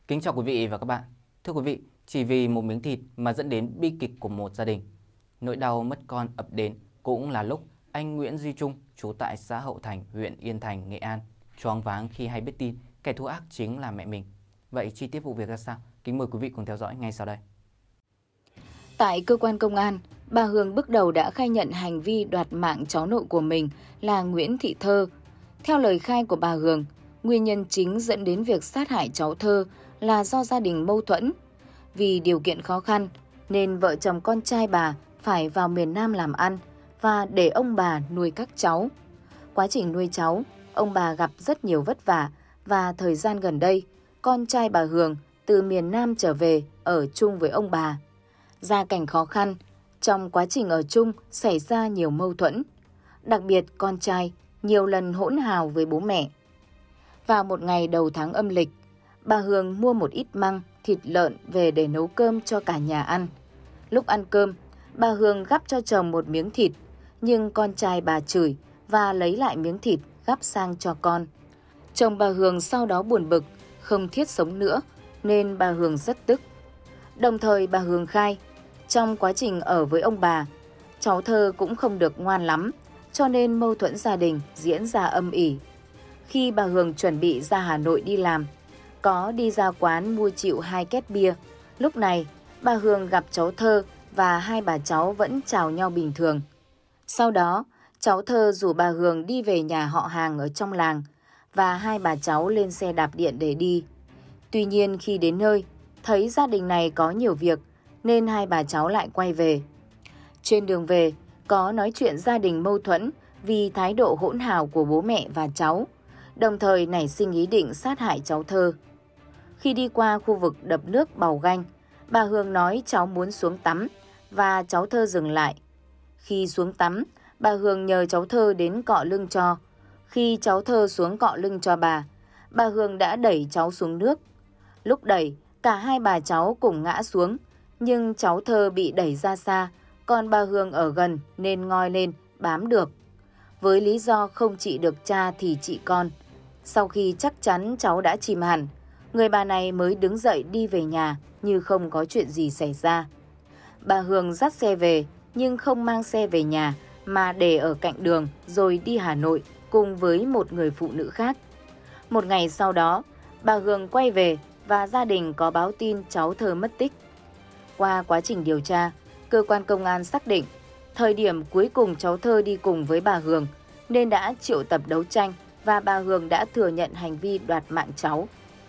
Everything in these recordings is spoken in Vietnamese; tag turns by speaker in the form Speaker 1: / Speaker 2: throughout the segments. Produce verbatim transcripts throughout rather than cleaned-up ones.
Speaker 1: Kính chào quý vị và các bạn. Thưa quý vị, chỉ vì một miếng thịt mà dẫn đến bi kịch của một gia đình. Nỗi đau mất con ập đến cũng là lúc anh Nguyễn Duy Trung, trú tại xã Hậu Thành, huyện Yên Thành, Nghệ An, choáng váng khi hay biết tin kẻ thù ác chính là mẹ mình. Vậy chi tiết vụ việc ra sao? Kính mời quý vị cùng theo dõi ngay sau đây.
Speaker 2: Tại cơ quan công an, bà Hương bước đầu đã khai nhận hành vi đoạt mạng cháu nội của mình là Nguyễn Thị Thơ. Theo lời khai của bà Hương, nguyên nhân chính dẫn đến việc sát hại cháu Thơ là do gia đình mâu thuẫn. Vì điều kiện khó khăn nên vợ chồng con trai bà phải vào miền Nam làm ăn và để ông bà nuôi các cháu. Quá trình nuôi cháu, ông bà gặp rất nhiều vất vả và thời gian gần đây, con trai bà Hương từ miền Nam trở về ở chung với ông bà. Gia cảnh khó khăn, trong quá trình ở chung xảy ra nhiều mâu thuẫn. Đặc biệt con trai nhiều lần hỗn hào với bố mẹ. Vào một ngày đầu tháng âm lịch, bà Hương mua một ít măng, thịt lợn về để nấu cơm cho cả nhà ăn. Lúc ăn cơm, bà Hương gắp cho chồng một miếng thịt, nhưng con trai bà chửi và lấy lại miếng thịt gắp sang cho con. Chồng bà Hương sau đó buồn bực, không thiết sống nữa, nên bà Hương rất tức. Đồng thời bà Hương khai, trong quá trình ở với ông bà, cháu Thơ cũng không được ngoan lắm, cho nên mâu thuẫn gia đình diễn ra âm ỉ. Khi bà Hương chuẩn bị ra Hà Nội đi làm, có đi ra quán mua chịu hai két bia. Lúc này, bà Hương gặp cháu Thơ và hai bà cháu vẫn chào nhau bình thường. Sau đó, cháu Thơ rủ bà Hương đi về nhà họ hàng ở trong làng và hai bà cháu lên xe đạp điện để đi. Tuy nhiên khi đến nơi, thấy gia đình này có nhiều việc nên hai bà cháu lại quay về. Trên đường về, có nói chuyện gia đình mâu thuẫn vì thái độ hỗn hào của bố mẹ và cháu, đồng thời nảy sinh ý định sát hại cháu Thơ. Khi đi qua khu vực đập nước Bào Ganh, bà Hương nói cháu muốn xuống tắm và cháu Thơ dừng lại. Khi xuống tắm, bà Hương nhờ cháu Thơ đến cọ lưng cho. Khi cháu Thơ xuống cọ lưng cho bà, bà Hương đã đẩy cháu xuống nước. Lúc đẩy, cả hai bà cháu cùng ngã xuống, nhưng cháu Thơ bị đẩy ra xa, còn bà Hương ở gần nên ngoi lên, bám được. Với lý do không trị được cha thì trị con. Sau khi chắc chắn cháu đã chìm hẳn, người bà này mới đứng dậy đi về nhà như không có chuyện gì xảy ra. Bà Hương dắt xe về nhưng không mang xe về nhà mà để ở cạnh đường rồi đi Hà Nội cùng với một người phụ nữ khác. Một ngày sau đó, bà Hương quay về và gia đình có báo tin cháu Thơ mất tích. Qua quá trình điều tra, cơ quan công an xác định thời điểm cuối cùng cháu Thơ đi cùng với bà Hương nên đã triệu tập đấu tranh và bà Hương đã thừa nhận hành vi đoạt mạng cháu.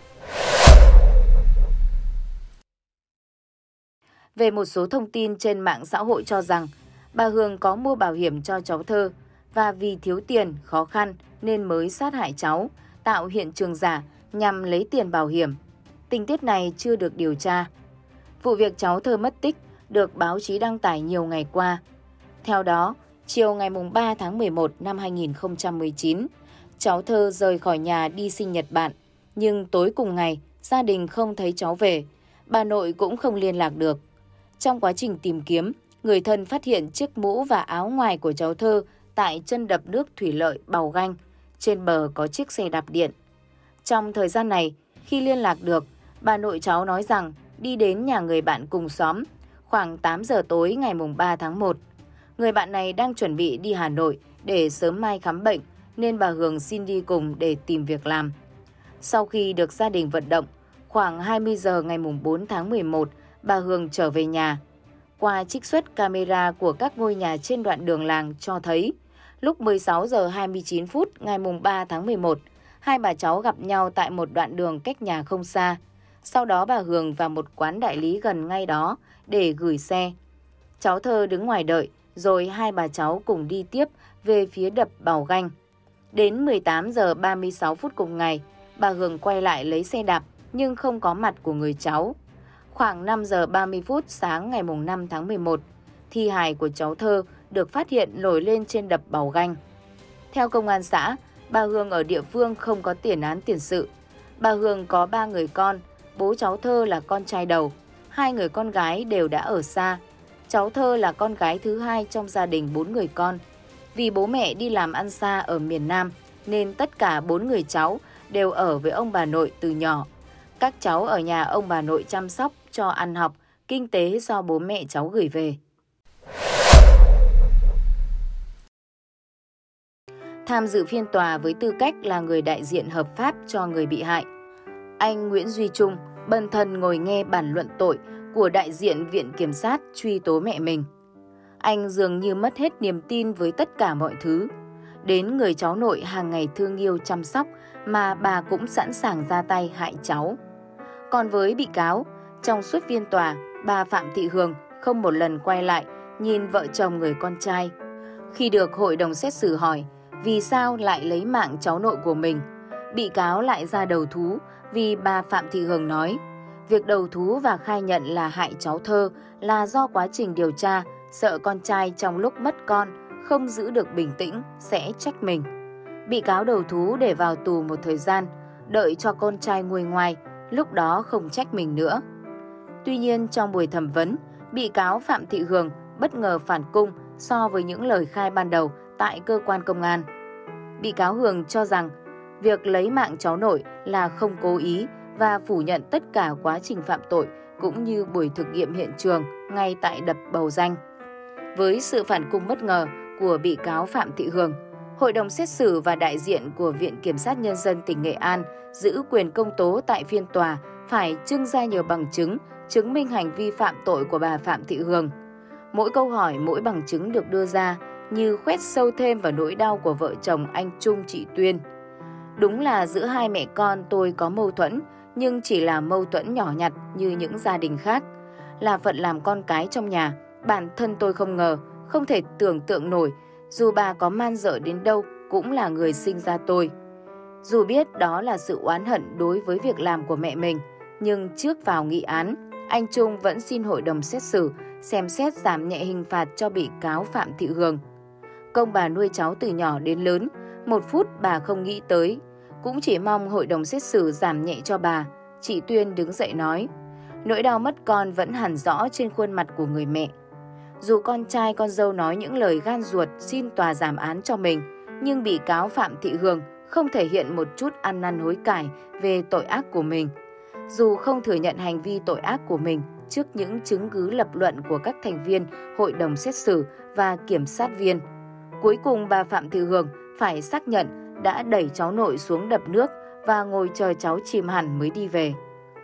Speaker 2: Về một số thông tin trên mạng xã hội cho rằng bà Hương có mua bảo hiểm cho cháu Thơ và vì thiếu tiền, khó khăn nên mới sát hại cháu, tạo hiện trường giả nhằm lấy tiền bảo hiểm. Tình tiết này chưa được điều tra. Vụ việc cháu Thơ mất tích được báo chí đăng tải nhiều ngày qua. Theo đó, chiều ngày ba tháng mười một năm hai nghìn không trăm mười chín, cháu Thơ rời khỏi nhà đi sinh nhật bạn, nhưng tối cùng ngày gia đình không thấy cháu về, bà nội cũng không liên lạc được. Trong quá trình tìm kiếm, người thân phát hiện chiếc mũ và áo ngoài của cháu Thơ tại chân đập nước thủy lợi Bào Ganh, trên bờ có chiếc xe đạp điện. Trong thời gian này, khi liên lạc được, bà nội cháu nói rằng đi đến nhà người bạn cùng xóm khoảng tám giờ tối ngày ba tháng một. Người bạn này đang chuẩn bị đi Hà Nội để sớm mai khám bệnh nên bà Hương xin đi cùng để tìm việc làm. Sau khi được gia đình vận động, khoảng hai mươi giờ ngày bốn tháng mười một, bà Hương trở về nhà. Qua trích xuất camera của các ngôi nhà trên đoạn đường làng cho thấy, lúc mười sáu giờ hai mươi chín phút ngày ba tháng mười một, hai bà cháu gặp nhau tại một đoạn đường cách nhà không xa. Sau đó bà Hương vào một quán đại lý gần ngay đó để gửi xe. Cháu Thơ đứng ngoài đợi, rồi hai bà cháu cùng đi tiếp về phía đập Bào Ganh. Đến mười tám giờ ba mươi sáu phút cùng ngày, bà Hương quay lại lấy xe đạp nhưng không có mặt của người cháu. Khoảng năm giờ ba mươi phút sáng ngày năm tháng mười một, thi hài của cháu Thơ được phát hiện nổi lên trên đập Bào Ganh. Theo công an xã, bà Hương ở địa phương không có tiền án tiền sự. Bà Hương có ba người con, bố cháu Thơ là con trai đầu, hai người con gái đều đã ở xa. Cháu Thơ là con gái thứ hai trong gia đình bốn người con. Vì bố mẹ đi làm ăn xa ở miền Nam nên tất cả bốn người cháu đều ở với ông bà nội từ nhỏ. Các cháu ở nhà ông bà nội chăm sóc, cho ăn học, kinh tế do bố mẹ cháu gửi về. Tham dự phiên tòa với tư cách là người đại diện hợp pháp cho người bị hại, anh Nguyễn Duy Trung bần thần ngồi nghe bản luận tội của đại diện Viện Kiểm sát truy tố mẹ mình. Anh dường như mất hết niềm tin với tất cả mọi thứ. Đến người cháu nội hàng ngày thương yêu chăm sóc mà bà cũng sẵn sàng ra tay hại cháu. Còn với bị cáo, trong suốt phiên tòa, bà Phạm Thị Hường không một lần quay lại nhìn vợ chồng người con trai. Khi được hội đồng xét xử hỏi vì sao lại lấy mạng cháu nội của mình, bị cáo lại ra đầu thú vì bà Phạm Thị Hường nói việc đầu thú và khai nhận là hại cháu Thơ là do quá trình điều tra sợ con trai trong lúc mất con không giữ được bình tĩnh sẽ trách mình. Bị cáo đầu thú để vào tù một thời gian, đợi cho con trai nguôi ngoai, lúc đó không trách mình nữa. Tuy nhiên trong buổi thẩm vấn, bị cáo Phạm Thị Hường bất ngờ phản cung so với những lời khai ban đầu tại cơ quan công an. Bị cáo Hường cho rằng việc lấy mạng cháu nội là không cố ý và phủ nhận tất cả quá trình phạm tội cũng như buổi thực nghiệm hiện trường ngay tại đập Bầu Danh. Với sự phản cung bất ngờ của bị cáo Phạm Thị Hường, Hội đồng xét xử và đại diện của Viện Kiểm sát Nhân dân tỉnh Nghệ An giữ quyền công tố tại phiên tòa phải trưng ra nhiều bằng chứng chứng minh hành vi phạm tội của bà Phạm Thị Hường. Mỗi câu hỏi, mỗi bằng chứng được đưa ra như khoét sâu thêm vào nỗi đau của vợ chồng anh Trung chị Tuyên. Đúng là giữa hai mẹ con tôi có mâu thuẫn, nhưng chỉ là mâu thuẫn nhỏ nhặt như những gia đình khác. Là phận làm con cái trong nhà, bản thân tôi không ngờ, không thể tưởng tượng nổi, dù bà có man dợ đến đâu cũng là người sinh ra tôi. Dù biết đó là sự oán hận đối với việc làm của mẹ mình, nhưng trước vào nghị án, anh Trung vẫn xin hội đồng xét xử xem xét giảm nhẹ hình phạt cho bị cáo Phạm Thị Hường. Công bà nuôi cháu từ nhỏ đến lớn, một phút bà không nghĩ tới. Cũng chỉ mong hội đồng xét xử giảm nhẹ cho bà. Chị Tuyên đứng dậy nói, nỗi đau mất con vẫn hằn rõ trên khuôn mặt của người mẹ. Dù con trai con dâu nói những lời gan ruột xin tòa giảm án cho mình, nhưng bị cáo Phạm Thị Hường không thể hiện một chút ăn năn hối cải về tội ác của mình. Dù không thừa nhận hành vi tội ác của mình trước những chứng cứ lập luận của các thành viên hội đồng xét xử và kiểm sát viên, cuối cùng bà Phạm Thị Hường phải xác nhận đã đẩy cháu nội xuống đập nước và ngồi chờ cháu chìm hẳn mới đi về.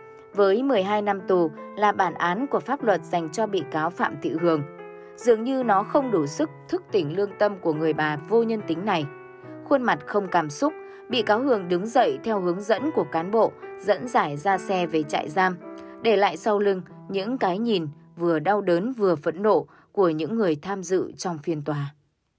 Speaker 2: Với mười hai năm tù là bản án của pháp luật dành cho bị cáo Phạm Thị Hường, dường như nó không đủ sức thức tỉnh lương tâm của người bà vô nhân tính này. Khuôn mặt không cảm xúc, bị cáo Hường đứng dậy theo hướng dẫn của cán bộ dẫn giải ra xe về trại giam, để lại sau lưng những cái nhìn vừa đau đớn vừa phẫn nộ của những người tham dự trong phiên tòa.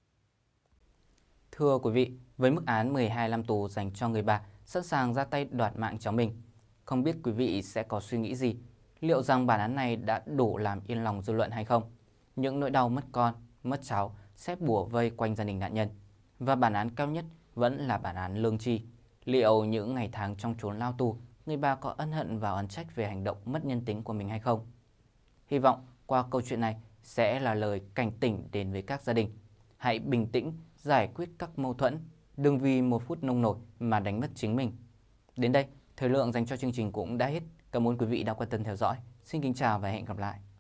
Speaker 1: Thưa quý vị, với mức án mười hai năm tù dành cho người bà sẵn sàng ra tay đoạt mạng cháu mình, không biết quý vị sẽ có suy nghĩ gì? Liệu rằng bản án này đã đủ làm yên lòng dư luận hay không? Những nỗi đau mất con, mất cháu sẽ bủa vây quanh gia đình nạn nhân. Và bản án cao nhất vẫn là bản án lương tri. Liệu những ngày tháng trong chốn lao tù, người bà có ân hận và oán trách về hành động mất nhân tính của mình hay không? Hy vọng qua câu chuyện này sẽ là lời cảnh tỉnh đến với các gia đình. Hãy bình tĩnh, giải quyết các mâu thuẫn, đừng vì một phút nông nổi mà đánh mất chính mình. Đến đây, thời lượng dành cho chương trình cũng đã hết. Cảm ơn quý vị đã quan tâm theo dõi. Xin kính chào và hẹn gặp lại.